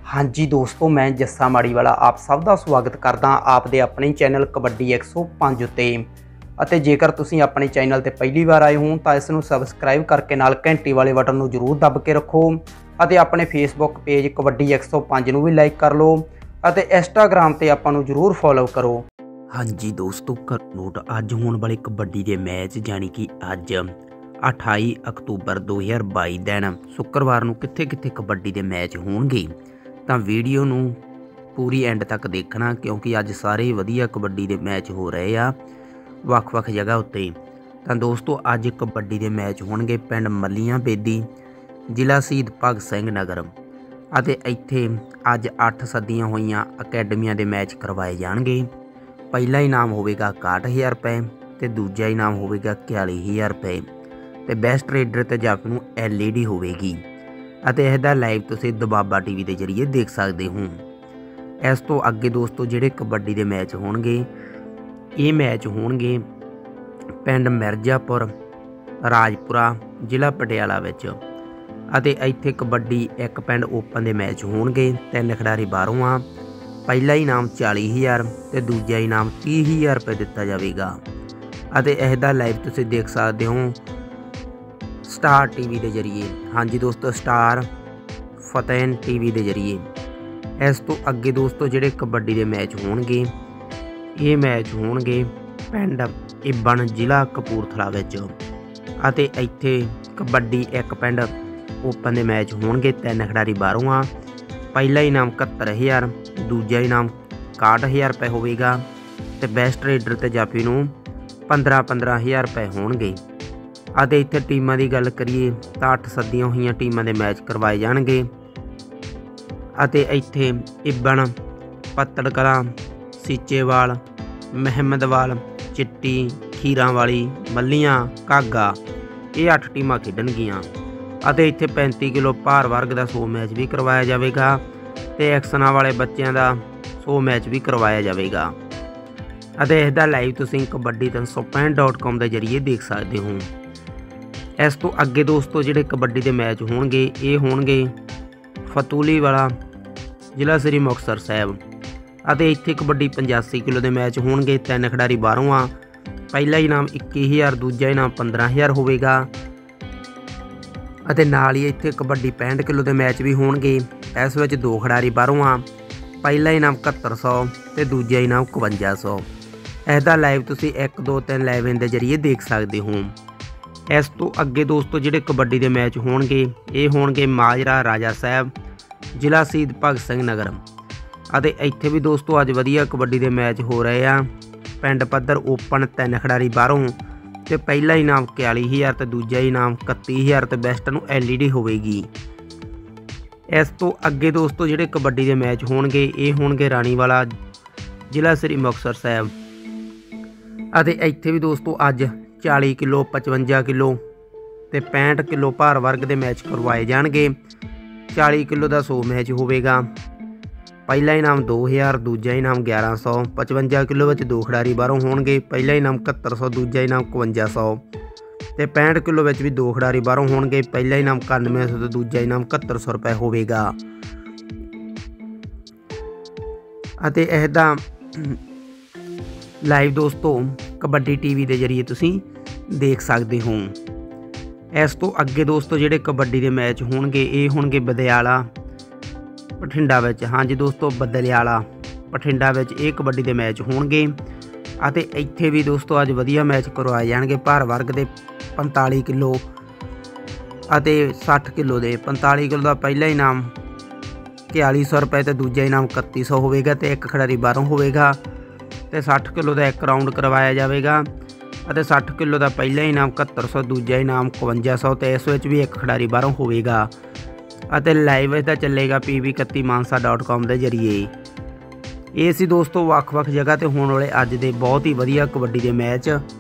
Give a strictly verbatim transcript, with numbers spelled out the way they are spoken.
हाँ जी दोस्तों, मैं जस्सा माड़ीवाला आप सब का स्वागत करदा आपदे अपने चैनल कबड्डी एक सौ पाँच उत्ते। ਅਤੇ जेकर तुसीं अपने चैनल ते पहली बार आए हो तो इसनूं सबसक्राइब करके नाल घंटी वाले बटन नूं जरूर दब के रखो ਅਤੇ अपने फेसबुक पेज कबड्डी एक सौ पाँच नूं भी लाइक कर लो ਅਤੇ इंस्टाग्राम ते आपां नूं जरूर फॉलो करो। हाँ जी दोस्तों, कर नोट अज होने वाले कबड्डी के मैच यानी कि अज अठाई अक्तूबर दो हज़ार बाई दिन शुक्रवार नूं कित्थे कित्थे कबड्डी के मैच होणगे तो वीडियो नूं पूरी एंड तक देखना, क्योंकि अज सारे वधिया कबड्डी के मैच हो रहे आ ਵੱਖ-ਵੱਖ जगह उत्ते। तो दोस्तों अज कबड्डी के मैच होणगे पिंड मलियां बेदी जिला शहीद भगत सिंह नगर ਅਤੇ ਇੱਥੇ ਅੱਜ ਅੱਠ सदियां ਹੋਈਆਂ ਅਕੈਡਮੀਆਂ ਦੇ मैच करवाए जाणगे। पहला इनाम होगा इकसठ हज़ार रुपए तो दूजा इनाम होगा इकतालीस हज़ार रुपए तो बेस्ट रेडर ते जाफी नूं एल ई डी होगी। इसका लाइव तुसीं दबाबा टीवी के जरिए देख सकते हो। इस तो अगे दोस्तों जिहड़े कबड्डी के मैच होणगे ये मैच होणगे पिंड मिर्जापुर राजपुरा जिला पटियाला विच ਅਤੇ ਇੱਥੇ कबड्डी एक पिंड ओपन के मैच होणगे। तीन खिडारी बाहरों आ। पहला इनाम चाली हज़ार तो दूजा इनाम तीह हज़ार रुपये दिता जाएगा। ਅਤੇ इसका लाइव तुसीं देख सकते हो स्टार टीवी के जरिए। हाँ जी दोस्तों, स्टार फतेह टीवी के जरिए। इस तो अगे दोस्तों जिहड़े कबड्डी के मैच होणगे ये मैच होणगे पिंड इबन जिला कपूरथला विच ਅਤੇ ਇੱਥੇ कबड्डी एक पिंड ओपन के मैच होणगे। तीन खिडारी बाहरों आ। पहला इनाम इकहत्तर हज़ार दूजा इनाम इकसठ हज़ार रुपये होगा तो बेस्ट रेडर ते जाफी नूं पंद्रह पंद्रह हज़ार रुपये होणगे। ਅਤੇ ਇੱਥੇ टीमां की गल करिए तो अठ सदियां हुई टीमां के मैच करवाए जाणगे। ਅਤੇ ਇੱਥੇ इबन पत्तड़ कलां सीचेवाल महमदवाल चिट्टी खीरां वाली मलियां घागा ये अठ टीमां खेडणगीਆਂ। ਅਤੇ ਇੱਥੇ पैंती किलो भार वर्ग का सौ मैच भी करवाया जाएगा तो एक्सना वाले बच्चों का सौ मैच भी करवाया जाएगा। ਅਤੇ इसका लाइव तुसीं कबड्डी तीन सौ पैंठ डॉट कॉम के जरिए देख सकते हो। इस तो अगे दोस्तों जिहड़े कबड्डी के मैच होणगे ये होणगे फतूली वाला जिला श्री मुक्तसर साहब। ਅਤੇ ਇੱਥੇ कबड्डी पचासी किलो के मैच होणगे। तीन खिडारी बाहरों आ। पहला इनाम इक्की हज़ार दूजा इनाम पंद्रह हज़ार होगा। ਅਤੇ ਨਾਲ ही ਇੱਥੇ कबड्डी पैंठ किलो के मैच भी होणगे। इस विच दो खिडारी बाहरों आ। पहला इनाम इकहत्तर सौ तो दूजा इनाम इकवंजा सौ। इसका लाइव तुसीं एक दो तीन लाइव के जरिए देख सकते हो। इस तो अगे दोस्तों जिहड़े कबड्डी के मैच होणगे ये होणगे माजरा राजा साहब जिला शहीद भगत सिंह नगर। ਅਤੇ ਇੱਥੇ भी दोस्तों अज वधिया कबड्डी के मैच हो रहे हैं। पिंड पद्धर ओपन तीन खिडारी बाहरों तो पहला इनाम इकतालीस हज़ार तो दूजा इनाम इकत्ती हज़ार तो बेस्ट नूं एल ई डी होगी। इस तो अगे दोस्तों जिहड़े कबड्डी के मैच होणगे ये होणगे राणीवाला जिला श्री मुक्तसर साहब। ਅਤੇ ਇੱਥੇ भी दोस्तों अज चाली किलो पचवंजा किलो तो पैंठ किलो भार वर्ग के मैच करवाए जाणगे। चाली किलो का सौ मैच होगा। पहला इनाम दो हज़ार दूजा इनाम ग्यारह सौ। पचवंजा किलो में दो खिडारी बाहरों होणगे। पहला इनाम इकहत्तर सौ दूजा इनाम इकवंजा सौ तो पैंठ किलो में भी दो खिडारी बाहरों होणगे। पहला इनाम इक्यानवे सौ तो दूजा इनाम इकहत्तर सौ रुपये होगा। ਅਤੇ इसका लाइव दोस्तों कबड्डी टीवी के जरिए तुसीं देख सकते हो। इस तो अगे दोस्तों जिहड़े कबड्डी के मैच होणगे ये होणगे बदियाला बठिंडा विच। हाँ जी दोस्तों, बदलियाला बठिंडा विच ये कबड्डी के मैच होणगे। ਅਤੇ ਇੱਥੇ भी दोस्तों अज वधिया मैच करवाए जाणगे। भार वर्ग के पैंताली किलो ਅਤੇ साठ किलो के पैंताली किलो का पहला इनाम इकताली सौ रुपये तो दूजा इनाम इकत्ती सौ होगा तो एक खिडारी बाहरों होगा तो साठ किलो का एक राउंड करवाया जाएगा। ਅਤੇ साठ किलो का पहला इनाम इकहत्तर सौ दूजा इनाम इकवंजा सौ तो इस विच भी एक खिडारी बाहरों होगा। ਅਤੇ लाइव इसका चलेगा पी वी इकत्ती मानसा डॉट कॉम के जरिए। ये सी दोस्तों ਵੱਖ-ਵੱਖ जगह पर होने वाले अज के बहुत ही वधिया कबड्डी के मैच।